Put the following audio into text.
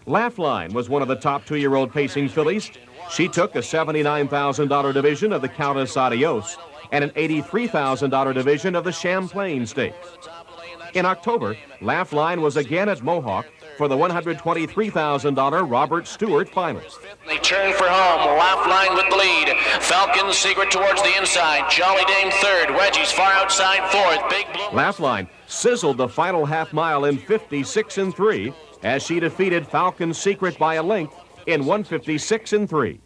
Laugh-Line was one of the top 2-year-old pacing fillies. She took a $79,000 division of the Countess Adios and an $83,000 division of the Champlain Stakes. In October, Laugh-Line was again at Mohawk for the $123,000 Robert Stewart Finals. They turn for home. Laugh-Line with the lead. Falcon's Secret towards the inside. Jolly Dame third. Wedgie's far outside fourth. Big Blue. Laugh-Line sizzled the final half mile in 56 and 3 as she defeated Falcon's Secret by a length in 156 and 3.